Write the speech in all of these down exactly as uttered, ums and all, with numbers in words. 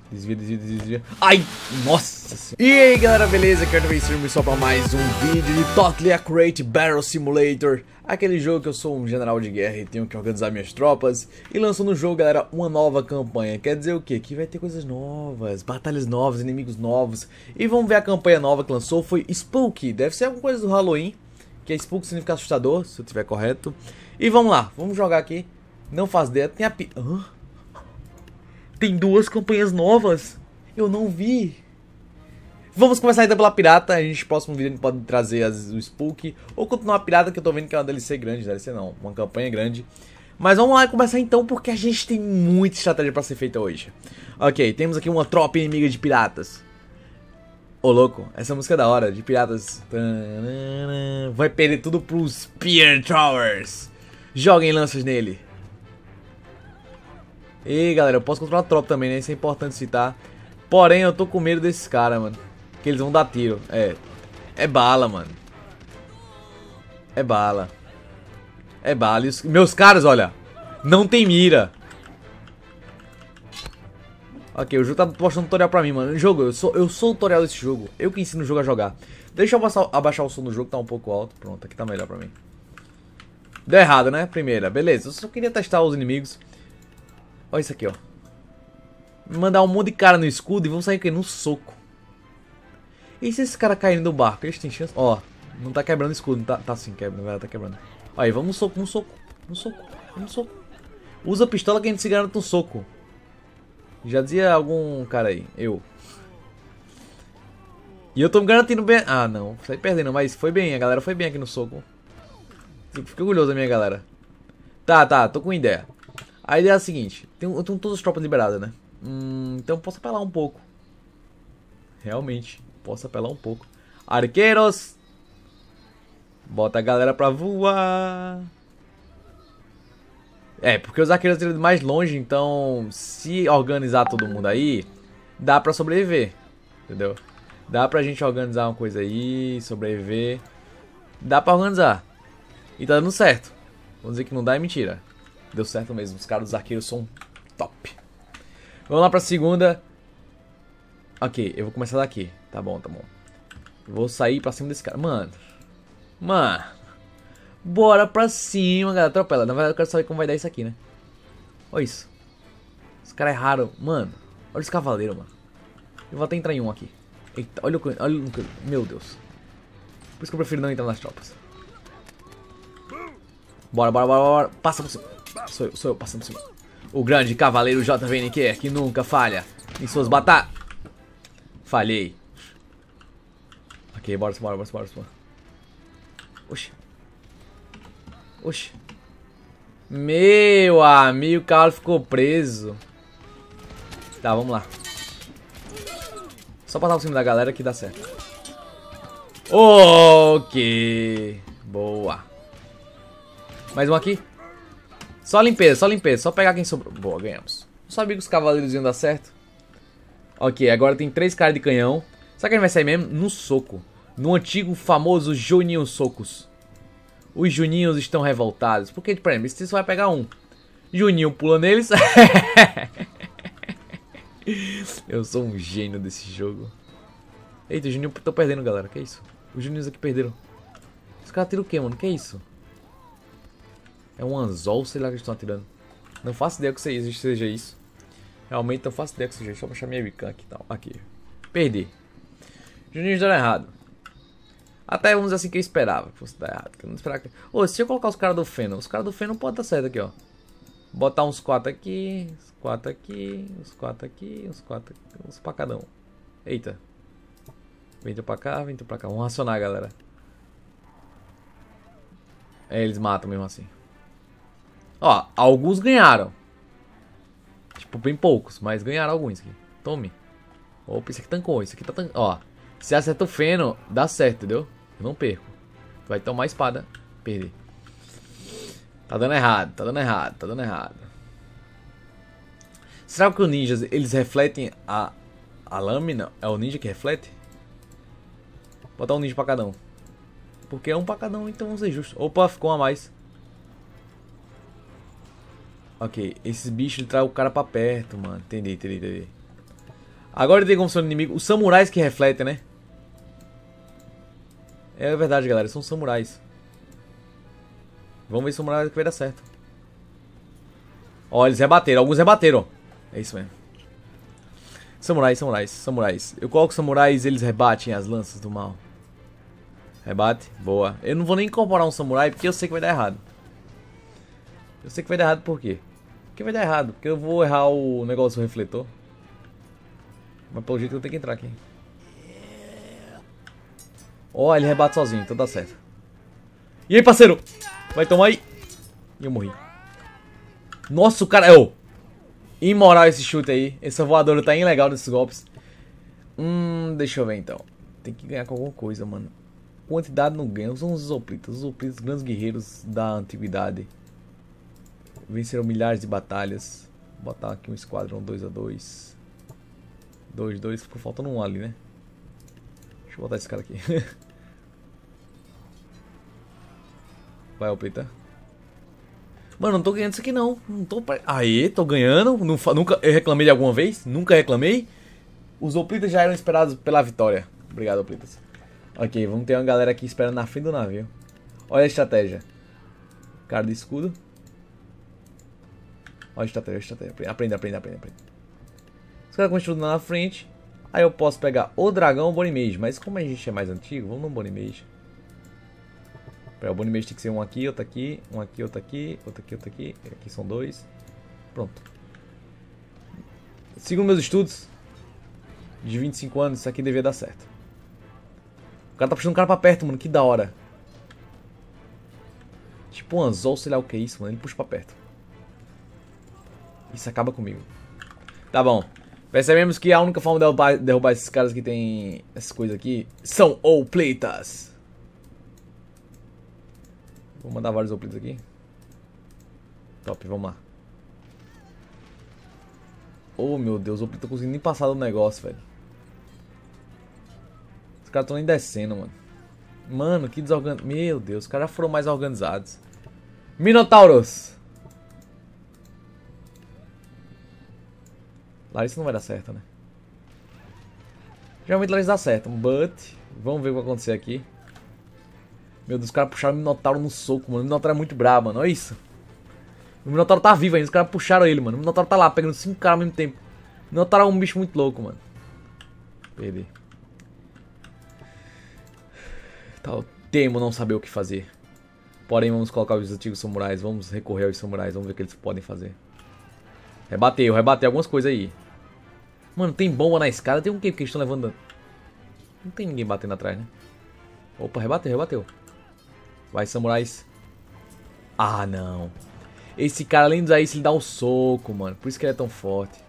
Desvia, desvia, desvia. Ai, nossa senhora. E aí galera, beleza? Quero também streamar só para mais um vídeo de Totally Accurate Battle Simulator. Aquele jogo que eu sou um general de guerra e tenho que organizar minhas tropas. E lançou no jogo, galera, uma nova campanha. Quer dizer o quê? Que vai ter coisas novas, batalhas novas, inimigos novos. E vamos ver a campanha nova que lançou. Foi Spooky, deve ser alguma coisa do Halloween. Que é Spooky significa assustador, se eu estiver correto. E vamos lá, vamos jogar aqui. Não faz ideia, tem a... pi... Hã? Tem duas campanhas novas. Eu não vi. Vamos começar então pela pirata. A gente, no próximo vídeo, a gente pode trazer as, o Spooky. Ou continuar a pirata, que eu tô vendo que é uma D L C grande. D L C não, uma campanha grande. Mas vamos lá começar então, porque a gente tem muita estratégia pra ser feita hoje. Ok, temos aqui uma tropa inimiga de piratas. Ô louco, essa música é da hora, de piratas. Vai perder tudo pros Spear Throwers. Joguem lanças nele. E galera, eu posso controlar a tropa também, né? Isso é importante citar. Porém, eu tô com medo desses caras, mano. Que eles vão dar tiro. É. É bala, mano. É bala. É bala. E os meus caras, olha. Não tem mira. Ok, o jogo tá postando tutorial pra mim, mano. O jogo, eu sou, eu sou o tutorial desse jogo. Eu que ensino o jogo a jogar. Deixa eu abaixar, abaixar o som do jogo, tá um pouco alto. Pronto, aqui tá melhor pra mim. Deu errado, né? Primeira, beleza. Eu só queria testar os inimigos. Olha isso aqui, ó. Mandar um monte de cara no escudo e vão sair aqui no soco. E se esse cara caírem do barco? Eles têm chance? Ó, não tá quebrando o escudo. Não tá, tá sim, quebra, na verdade tá quebrando. Aí, vamos no soco, no soco, no soco, no soco. Usa a pistola que a gente se garante no soco. Já dizia algum cara aí, eu. E eu tô me garantindo bem. Ah, não, saí perdendo, mas foi bem, a galera foi bem aqui no soco. Fiquei orgulhoso da minha galera. Tá, tá, tô com ideia. A ideia é a seguinte, tem, eu tenho todas as tropas liberadas, né? Hum, então eu posso apelar um pouco. Realmente, posso apelar um pouco. Arqueiros! Bota a galera pra voar. É, porque os arqueiros estão mais longe, então se organizar todo mundo aí, dá pra sobreviver. Entendeu? Dá pra gente organizar uma coisa aí, sobreviver. Dá pra organizar. E tá dando certo. Vamos dizer que não dá é mentira. Deu certo mesmo, os caras dos arqueiros são top. Vamos lá pra segunda. Ok, eu vou começar daqui. Tá bom, tá bom. Vou sair pra cima desse cara. Mano. Mano. Bora pra cima, galera. Atropela. Na verdade eu quero saber como vai dar isso aqui, né? Olha isso. Os caras erraram. Mano. Olha os cavaleiros, mano. Eu vou até entrar em um aqui. Eita, olha o... Olha o... Meu Deus. Por isso que eu prefiro não entrar nas tropas. Bora, bora, bora, bora. Passa por cima. Sou eu, sou eu passando por cima. O grande cavaleiro J V N Q, que nunca falha em suas batalhas. Falhei. Ok, bora, bora, bora, bora, bora. Oxi. Oxi. Meu amigo, o cavalo ficou preso. Tá, vamos lá. Só passar por cima da galera que dá certo. Ok. Boa. Mais um aqui. Só limpeza, só limpeza. Só pegar quem sobrou. Boa, ganhamos. Não sabia que os cavaleiros iam dar certo. Ok, agora tem três caras de canhão. Será que a gente vai sair mesmo? No soco. No antigo famoso Juninho Socos. Os Juninhos estão revoltados. Porque, por exemplo, você só vai pegar um. Juninho pula neles. Eu sou um gênio desse jogo. Eita, o Juninho... Tô perdendo, galera. Que isso? Os Juninhos aqui perderam. Os caras tiram o que, mano? Que isso? É um anzol, sei lá que eles estão atirando. Não faço ideia que seja isso. Realmente não faço ideia que seja isso. Só baixar minha webcam aqui e tal. Aqui. Perdi. Juninho deram errado. Até vamos dizer assim que eu esperava que fosse dar errado. Que eu não esperava que... Ô, se eu colocar os caras do Feno. Os caras do Feno podem dar certo aqui, ó. Botar uns quatro aqui. Uns quatro aqui. Uns quatro aqui. Uns quatro aqui. Uns pra cada um. Eita. Vem pra cá, vem pra cá. Vamos racionar, galera. É, eles matam mesmo assim. Ó, alguns ganharam. Tipo, bem poucos, mas ganharam alguns aqui. Tome. Opa, esse aqui tancou, esse aqui tá tancando. Ó, se acerta o Feno, dá certo, entendeu? Eu não perco. Vai tomar a espada. Perder. Tá dando errado, tá dando errado, tá dando errado. Será que os ninjas, eles refletem a, a lâmina? É o ninja que reflete? Vou botar um ninja pra cada um. Porque é um pra cada um, então vamos ser justos. Opa, ficou um a mais. Ok, esses bichos trazem o cara pra perto, mano. Entendi, entendi, entendi. Agora tem como ser um inimigo. Os samurais que refletem, né? É verdade, galera. São samurais. Vamos ver se o samurai que vai dar certo. Ó, eles rebateram. Alguns rebateram. É isso mesmo. Samurais, samurais, samurais. Eu coloco samurais, eles rebatem as lanças do mal. Rebate, boa. Eu não vou nem incorporar um samurai porque eu sei que vai dar errado. Eu sei que vai dar errado por quê? Porque vai dar errado, porque eu vou errar o negócio do refletor. Mas pelo jeito eu tenho que entrar aqui. Ó, oh, ele rebate sozinho, então dá certo. E aí, parceiro? Vai tomar aí. E eu morri. Nossa, o cara... É, oh. Imoral esse chute aí. Essa voadora tá ilegal nesses golpes. Hum, deixa eu ver então. Tem que ganhar com alguma coisa, mano. Quantidade não ganha. São os Zoplitas. Os Zoplitas, grandes guerreiros da antiguidade. Venceram milhares de batalhas. Vou botar aqui um esquadrão dois a dois. dois, dois. Ficou faltando um ali, né? Deixa eu botar esse cara aqui. Vai, Zoplita. Mano, não tô ganhando isso aqui não. Não tô... Aê, tô ganhando. Nunca eu reclamei de alguma vez? Nunca reclamei. Os Zoplitas já eram esperados pela vitória. Obrigado, Zoplitas. Ok, vamos ter uma galera aqui esperando na frente do navio. Olha a estratégia. Cara de escudo. Olha a estratégia, a estratégia. Aprende, aprende, aprende, aprende. Os caras continuam na frente. Aí eu posso pegar o dragão ou o Bonimage. Mas como a gente é mais antigo, vamos no Bonimage. O Bonimage tem que ser um aqui, outro aqui, um aqui, outro aqui, outro aqui, outro aqui. Aqui são dois. Pronto. Segundo meus estudos, de vinte e cinco anos, isso aqui devia dar certo. O cara tá puxando o cara pra perto, mano. Que da hora. Tipo um anzol, sei lá o que é isso, mano. Ele puxa pra perto. Isso acaba comigo. Tá bom. Percebemos que a única forma de derrubar, derrubar esses caras que tem essas coisas aqui são Zoplitas. Vou mandar vários Zoplitas aqui. Top, vamos lá. Oh, meu Deus, o Zoplita não conseguindo nem passar do negócio, velho. Os caras estão nem descendo, mano. Mano, que desorganizado. Meu Deus, os caras foram mais organizados. Minotauros. Larissa não vai dar certo, né? Geralmente Larissa dá certo, but... Vamos ver o que vai acontecer aqui. Meu Deus, os caras puxaram o Minotauro no soco, mano. O Minotauro é muito brabo, mano. Olha isso. O Minotauro tá vivo ainda. Os caras puxaram ele, mano. O Minotauro tá lá, pegando cinco caras ao mesmo tempo. O Minotauro é um bicho muito louco, mano. Perdi. Tá, eu temo não saber o que fazer. Porém, vamos colocar os antigos samurais. Vamos recorrer aos samurais. Vamos ver o que eles podem fazer. Rebateu, rebateu algumas coisas aí. Mano, tem bomba na escada. Tem um que que eles estão levando... Não tem ninguém batendo atrás, né? Opa, rebateu, rebateu. Vai, samurais. Ah, não. Esse cara, além de usar isso, ele dá um soco, mano. Por isso que ele é tão forte.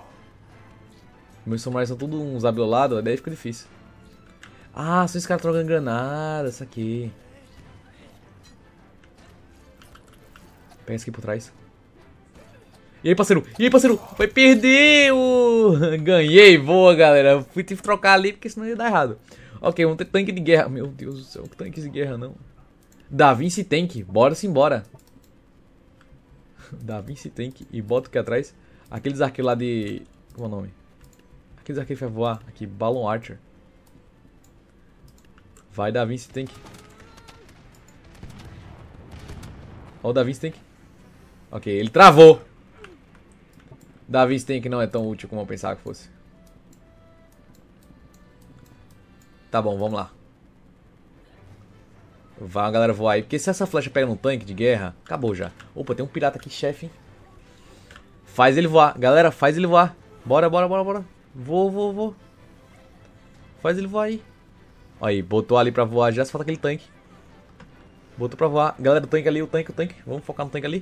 Meus samurais são todos uns abiolados, daí fica difícil. Ah, são esses caras trocando granada, isso aqui. Pega esse aqui por trás. E aí, parceiro? E aí, parceiro? Vai perder! Uh, ganhei, boa, galera. Fui tive que trocar ali, porque senão ia dar errado. Ok, vamos ter tanque de guerra. Meu Deus do céu, que tanque de guerra não. Da Vinci Tank, bora sim, bora. Da Vinci Tank e bota aqui atrás. Aqueles arqueiros lá de... Como é o nome? Aqueles arqueiros que vai voar. Aqui, Balloon Archer. Vai, Da Vinci Tank. Ó o Da Vinci Tank. Ok, ele travou. Da Vinci Tank não é tão útil como eu pensava que fosse. Tá bom, vamos lá. Vai a galera voar aí. Porque se essa flecha pega no tanque de guerra, acabou já. Opa, tem um pirata aqui, chefe, hein? Faz ele voar. Galera, faz ele voar. Bora, bora, bora, bora. Vou, vou, vou. Faz ele voar aí. Aí, botou ali pra voar. Já se falta aquele tanque. Botou pra voar. Galera, o tanque ali, o tanque, o tanque. Vamos focar no tanque ali.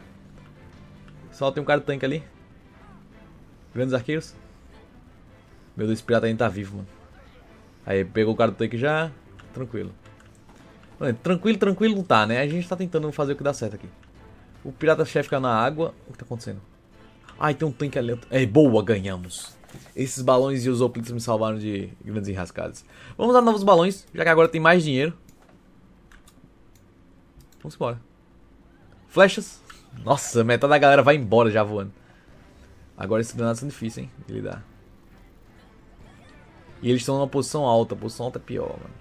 Só tem um cara do tanque ali. Grandes arqueiros. Meu Deus, esse pirata ainda tá vivo, mano. Aí, pegou o cara do tanque já. Tranquilo. Mano, tranquilo, tranquilo não tá, né? A gente tá tentando fazer o que dá certo aqui. O pirata-chefe fica na água. O que tá acontecendo? Ai, tem um tanque ali. É, boa, ganhamos. Esses balões e os Zoplitas me salvaram de grandes enrascadas. Vamos usar novos balões, já que agora tem mais dinheiro. Vamos embora. Flechas. Nossa, metade da galera vai embora já voando. Agora esses granadas são difíceis, hein, de lidar. E eles estão numa posição alta. A posição alta é pior, mano.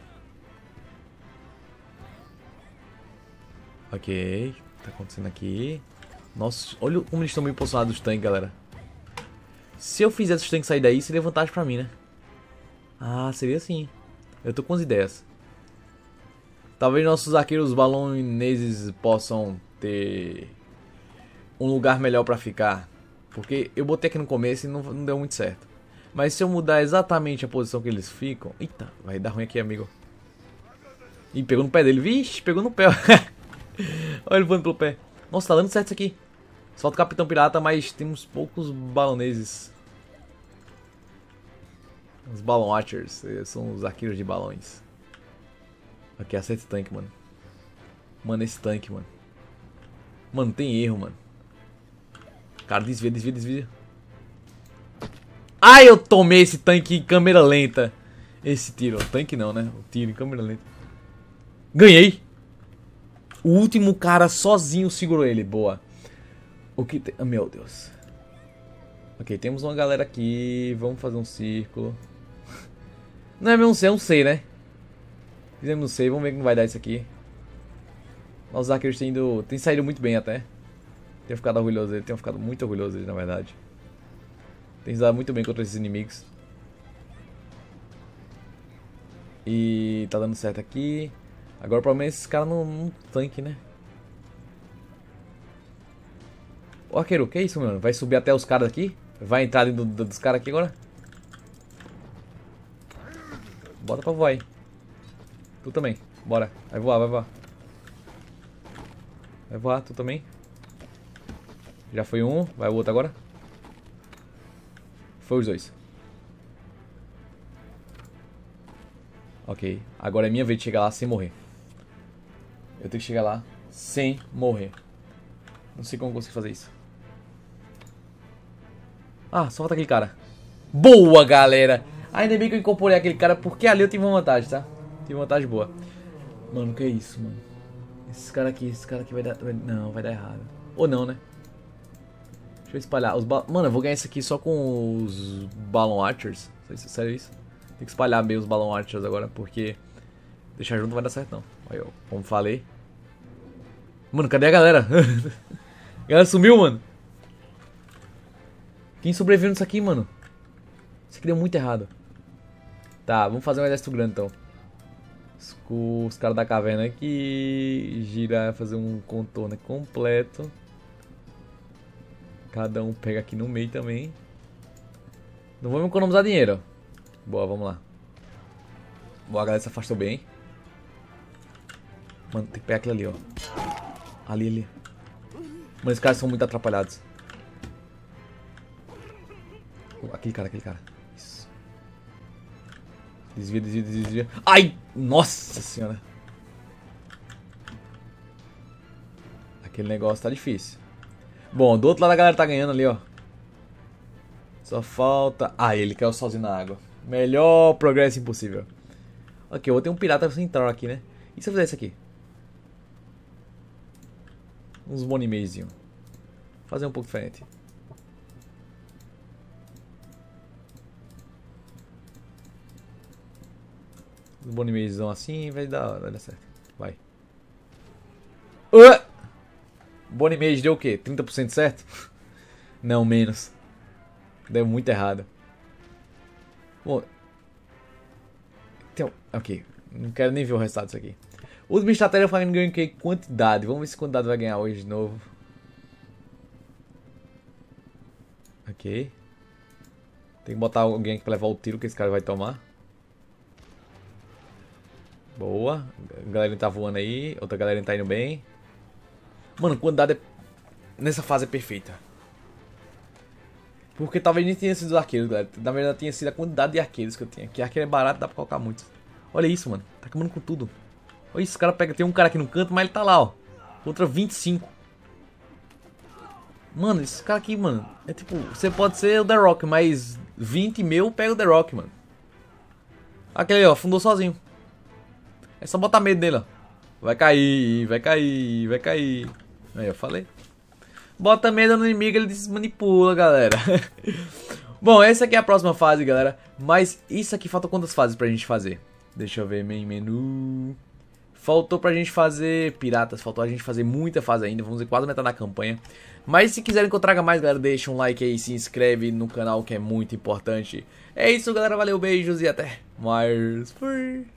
Ok. Tá acontecendo aqui. Nossa, olha como eles estão bem posicionados os tanques, galera. Se eu fizesse os tanques sair daí, seria vantagem pra mim, né? Ah, seria sim. Eu tô com as ideias. Talvez nossos arqueiros baloneses possam ter um lugar melhor pra ficar. Porque eu botei aqui no começo e não, não deu muito certo. Mas se eu mudar exatamente a posição que eles ficam... Eita, vai dar ruim aqui, amigo. Ih, pegou no pé dele. Vixe, pegou no pé. Olha ele voando pelo pé. Nossa, tá dando certo isso aqui. Solta o Capitão Pirata, mas temos poucos baloneses. Os Balloon Watchers. São os arqueiros de balões. Aqui, acerta esse tanque, mano. Mano, esse tanque, mano. Mano, tem erro, mano. Cara, desvia, desvia, desvia. Ai, eu tomei esse tanque em câmera lenta. Esse tiro. Tanque não, né? O tiro em câmera lenta. Ganhei! O último cara sozinho segurou ele. Boa. O que tem... Oh, meu Deus. Ok, temos uma galera aqui. Vamos fazer um círculo. Não é mesmo um C, é um C, né? Fizemos um C. Vamos ver como vai dar isso aqui. Nossos arqueiros têm, ido... têm saído muito bem até. Tenho ficado orgulhoso dele. Tenho ficado muito orgulhoso dele, na verdade. Tem se dado muito bem contra esses inimigos. E tá dando certo aqui. Agora o problema é esses caras não, não tanque, né? Ô arqueiro, que é isso, mano? Vai subir até os caras aqui? Vai entrar dentro do, dos caras aqui agora? Bota pra voar aí. Tu também, bora. Vai voar, vai voar. Vai voar, tu também. Já foi um, vai o outro agora. Foi os dois. Ok, agora é minha vez de chegar lá sem morrer. Eu tenho que chegar lá sem morrer. Não sei como eu consigo fazer isso. Ah, só falta aquele cara. Boa, galera! Ainda bem que eu incorporei aquele cara, porque ali eu tive uma vantagem, tá? Tive uma vantagem boa. Mano, que é isso, mano? Esse cara aqui, esse cara aqui vai dar... Não, vai dar errado. Ou não, né? Deixa eu espalhar. Os ba... Mano, eu vou ganhar isso aqui só com os Balloon Archers. Sério isso? Tem que espalhar meio os Balloon Archers agora, porque... Deixar junto não vai dar certo, não. Aí, ó, como falei. Mano, cadê a galera? A galera sumiu, mano. Quem sobreviveu nisso aqui, mano? Isso aqui deu muito errado. Tá, vamos fazer um exército grande, então. Os, os caras da caverna aqui. Girar, fazer um contorno completo. Cada um pega aqui no meio também. Não vamos economizar dinheiro. Boa, vamos lá. Boa, a galera se afastou bem. Mano, tem que pegar aquilo ali, ó. Ali, ali. Mano, esses caras são muito atrapalhados. Aquele cara, aquele cara. Isso. Desvia, desvia, desvia. Ai! Nossa senhora. Aquele negócio tá difícil. Bom, do outro lado a galera tá ganhando ali, ó. Só falta... Ah, ele caiu sozinho na água. Melhor progresso impossível. Ok, eu vou ter um pirata central aqui, né? E se eu fizer isso aqui? Uns bonimezinho. Fazer um pouco diferente. Uns bonimezão assim, vai dar, vai dar certo. Vai. Uh! Bonimage deu o quê? trinta por cento certo? Não, menos. Deu muito errado. Bom. Então, ok. Não quero nem ver o resultado disso aqui. Última estratégia falando ganho que quantidade. Vamos ver se quantidade vai ganhar hoje de novo. Ok. Tem que botar alguém aqui pra levar o tiro que esse cara vai tomar. Boa. A galera tá voando aí. Outra galera tá indo bem. Mano, quantidade é... nessa fase é perfeita. Porque talvez nem tenha sido os arqueiros, galera. Na verdade tinha sido a quantidade de arqueiros que eu tinha. Que arqueiro é barato, dá pra colocar muitos. Olha isso, mano. Tá acabando com tudo. Olha isso, o cara pega... Tem um cara aqui no canto, mas ele tá lá, ó. Outra vinte e cinco. Mano, esse cara aqui, mano. É tipo... Você pode ser o The Rock, mas... vinte mil pega o The Rock, mano. Aquele aí, ó. Fundou sozinho. É só botar medo dele, ó. Vai cair, vai cair, vai cair. Aí, eu falei. Bota medo no inimigo, ele desmanipula, galera. Bom, essa aqui é a próxima fase, galera. Mas isso aqui falta quantas fases pra gente fazer? Deixa eu ver, main menu. Faltou pra gente fazer piratas, faltou a gente fazer muita fase ainda, vamos ver quase metade da campanha. Mas se quiserem que eu traga mais, galera, deixa um like aí, se inscreve no canal que é muito importante. É isso, galera, valeu, beijos e até mais. Fui.